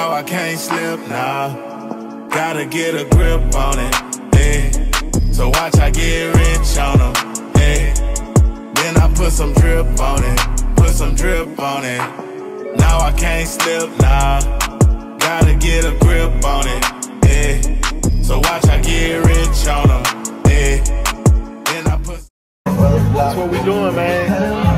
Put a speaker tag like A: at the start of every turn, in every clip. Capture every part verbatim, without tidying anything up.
A: Now I can't slip now. Gotta get a grip on it, eh. So watch I get rich on them, eh. Then I put some drip on it, put some drip on it. Now I can't slip now. Gotta get a grip on it, eh. So watch I get rich on them, eh. Then I put.
B: That's what we doing, man.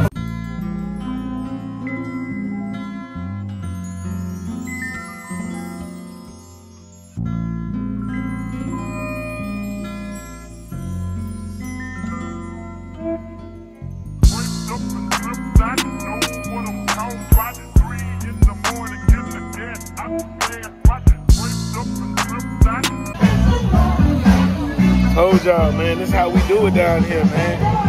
B: Told y'all, man, this is how we do it down here, man.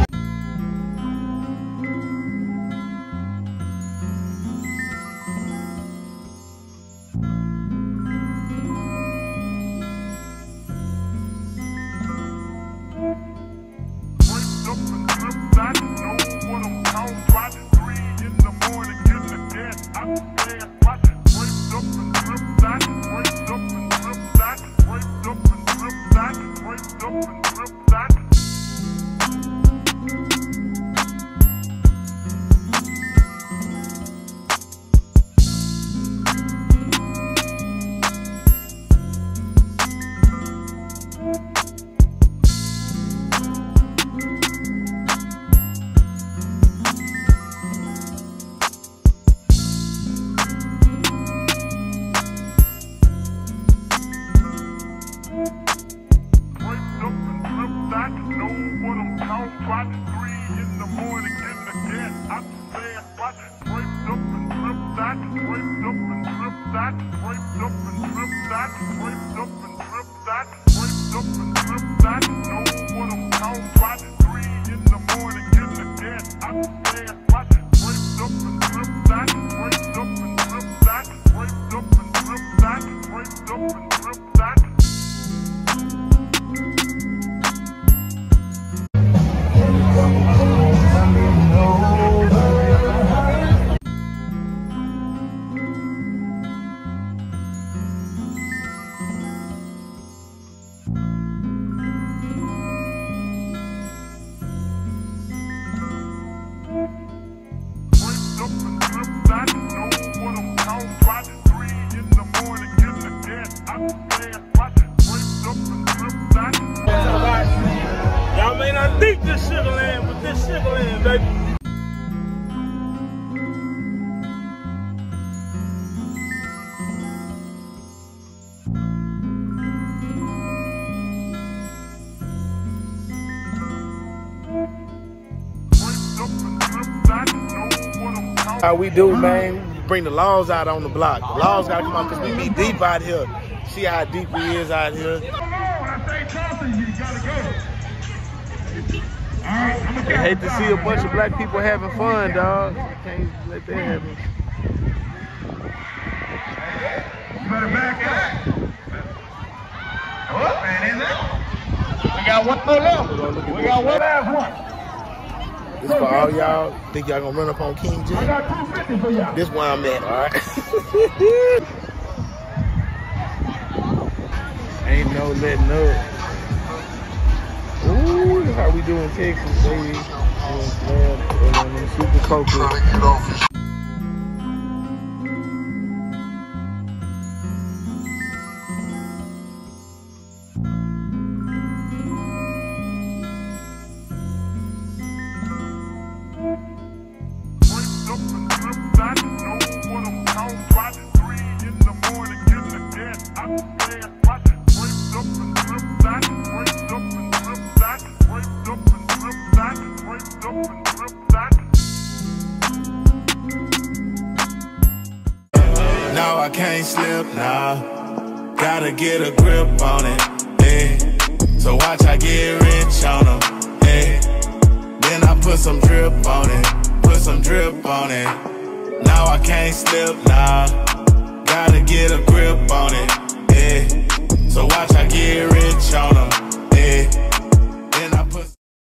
B: Y'all may not think this sugar land, but this sugar land, baby. How we do, man? We bring the laws out on the block. The laws gotta come out because we be deep out here. See how deep we is out here. I hate to see a bunch of black people having fun, dog. Can't let that happen.
C: You better back up. Oh, man, is it? We got one more left. We got one last one.
B: This for all y'all think y'all gonna run up on King J.
C: I got two fifty for y'all.
B: This where I'm at, all right? Ain't no letting up. Ooh, that's how we do in Texas, baby. And super focused.
A: Now I can't slip now. Gotta get a grip on it, eh. So watch I get rich on them, eh. Then I put some drip on it, put some drip on it. Now I can't slip now. Gotta get a grip on it, eh. So watch I get rich on them.